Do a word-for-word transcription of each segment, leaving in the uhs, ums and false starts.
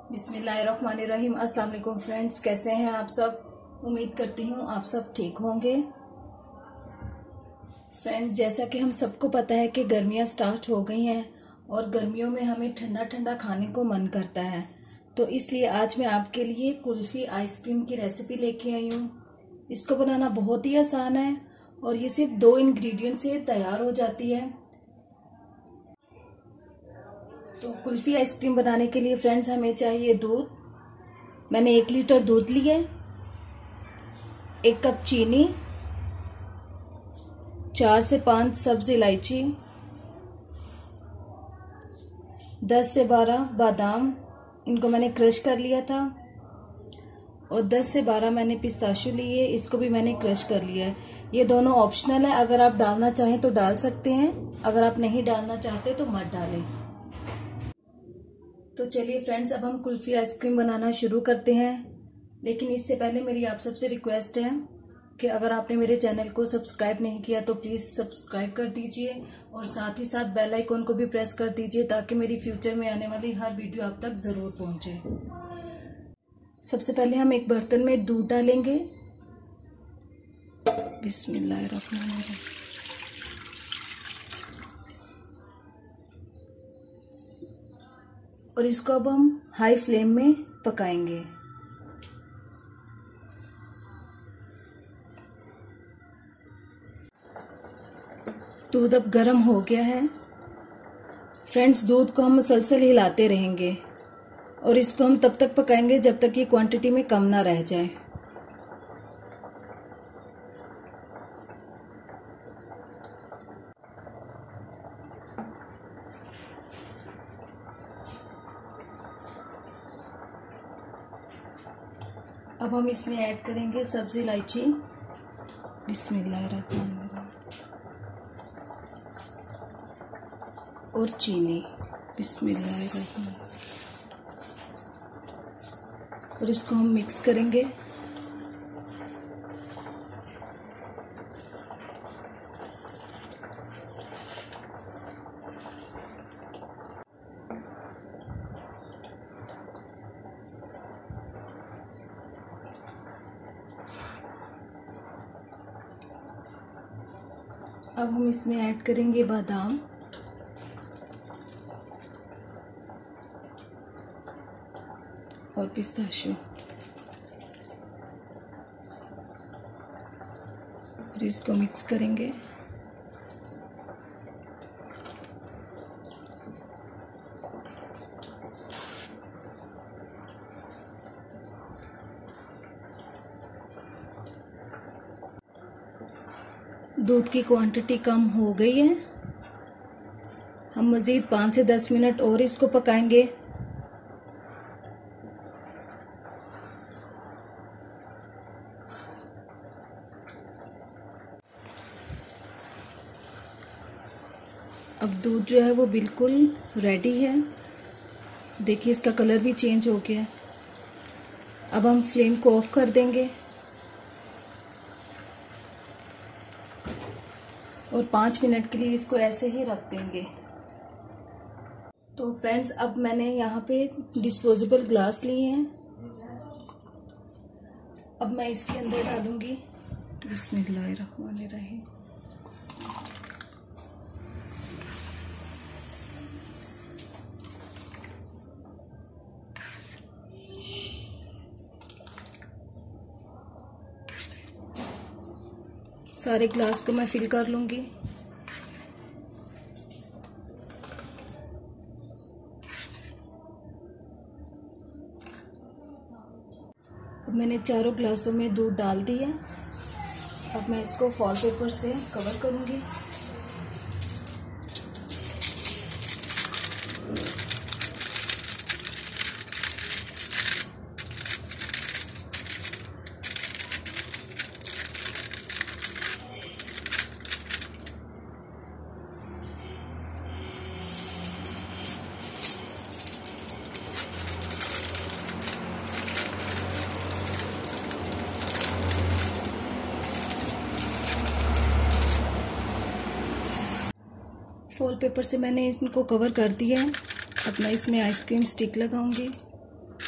बिस्मिल्लाहिर्रहमानिर्रहीम। अस्सलाम वालेकुम फ्रेंड्स, कैसे हैं आप सब। उम्मीद करती हूँ आप सब ठीक होंगे। फ्रेंड्स, जैसा कि हम सबको पता है कि गर्मियाँ स्टार्ट हो गई हैं और गर्मियों में हमें ठंडा ठंडा खाने को मन करता है, तो इसलिए आज मैं आपके लिए कुल्फ़ी आइसक्रीम की रेसिपी लेके आई हूँ। इसको बनाना बहुत ही आसान है और ये सिर्फ दो इंग्रेडिएंट से तैयार हो जाती है। तो कुल्फ़ी आइसक्रीम बनाने के लिए फ्रेंड्स हमें चाहिए दूध। मैंने एक लीटर दूध लिए, एक कप चीनी, चार से पाँच सब्ज़ इलायची, दस से बारह बादाम, इनको मैंने क्रश कर लिया था, और दस से बारह मैंने पिस्ताशू लिए, इसको भी मैंने क्रश कर लिया है। ये दोनों ऑप्शनल है, अगर आप डालना चाहें तो डाल सकते हैं, अगर आप नहीं डालना चाहते तो मत डालें। तो चलिए फ्रेंड्स, अब हम कुल्फ़ी आइसक्रीम बनाना शुरू करते हैं। लेकिन इससे पहले मेरी आप सबसे रिक्वेस्ट है कि अगर आपने मेरे चैनल को सब्सक्राइब नहीं किया तो प्लीज़ सब्सक्राइब कर दीजिए और साथ ही साथ बेल आइकन को भी प्रेस कर दीजिए ताकि मेरी फ्यूचर में आने वाली हर वीडियो आप तक ज़रूर पहुंचे। सबसे पहले हम एक बर्तन में दूध डालेंगे। बिस्मिल्लाहिर्रहमानिर्रहीम। और इसको अब हम हाई फ्लेम में पकाएंगे। दूध अब गर्म हो गया है। फ्रेंड्स, दूध को हम मुसलसल हिलाते रहेंगे और इसको हम तब तक पकाएंगे जब तक ये क्वांटिटी में कम ना रह जाए। अब हम इसमें ऐड करेंगे सब्ज़ इलायची। बिस्मिल्लाहिर्रहमानिर्रहीम। और चीनी। बिस्मिल्लाहिर्रहमानिर्रहीम। और इसको हम मिक्स करेंगे। अब हम इसमें ऐड करेंगे बादाम। और पिस्ताशू। और इसको मिक्स करेंगे। दूध की क्वांटिटी कम हो गई है। हम मज़ीद पाँच से दस मिनट और इसको पकाएंगे। अब दूध जो है वो बिल्कुल रेडी है। देखिए इसका कलर भी चेंज हो गया है। अब हम फ्लेम को ऑफ कर देंगे और पाँच मिनट के लिए इसको ऐसे ही रख देंगे। तो फ्रेंड्स, अब मैंने यहाँ पे डिस्पोजेबल ग्लास लिए हैं। अब मैं इसके अंदर डालूंगी बिस्मिल्लाहिर्रहमानिर्रहीम। सारे ग्लास को मैं फिल कर लूँगी। अब मैंने चारों ग्लासों में दूध डाल दिया। अब मैं इसको फॉल पेपर से कवर करूँगी। फॉल पेपर से मैंने इनको कवर कर दिया है। अब मैं इसमें आइसक्रीम स्टिक लगाऊंगी।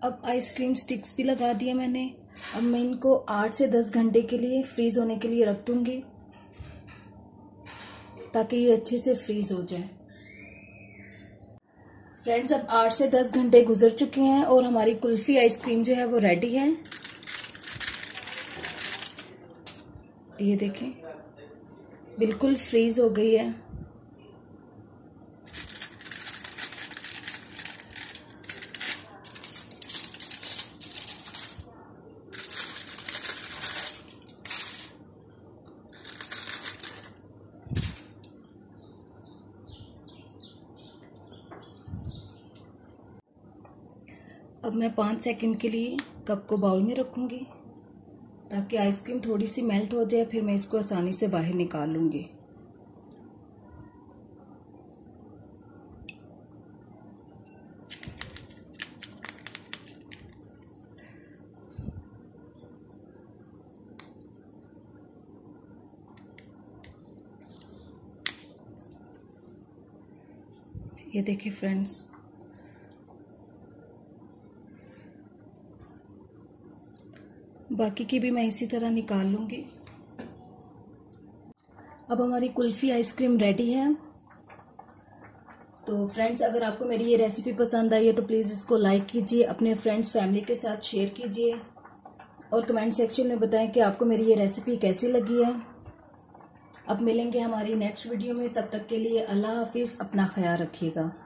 अब आइसक्रीम स्टिक्स भी लगा दिया मैंने। अब मैं इनको आठ से दस घंटे के लिए फ्रीज़ होने के लिए रख दूँगी ताकि ये अच्छे से फ्रीज़ हो जाए। फ्रेंड्स, अब आठ से दस घंटे गुजर चुके हैं और हमारी कुल्फ़ी आइसक्रीम जो है वो रेडी है। ये देखें, बिल्कुल फ्रीज़ हो गई है। अब मैं पाँच सेकंड के लिए कप को बाउल में रखूँगी ताकि आइसक्रीम थोड़ी सी मेल्ट हो जाए, फिर मैं इसको आसानी से बाहर निकाल लूँगी। ये देखिए फ्रेंड्स, बाकी की भी मैं इसी तरह निकाल लूँगी। अब हमारी कुल्फ़ी आइसक्रीम रेडी है। तो फ्रेंड्स, अगर आपको मेरी ये रेसिपी पसंद आई है तो प्लीज़ इसको लाइक कीजिए, अपने फ्रेंड्स फैमिली के साथ शेयर कीजिए और कमेंट सेक्शन में बताएं कि आपको मेरी ये रेसिपी कैसी लगी है। अब मिलेंगे हमारी नेक्स्ट वीडियो में, तब तक के लिए अल्लाह हाफिज़, अपना ख्याल रखिएगा।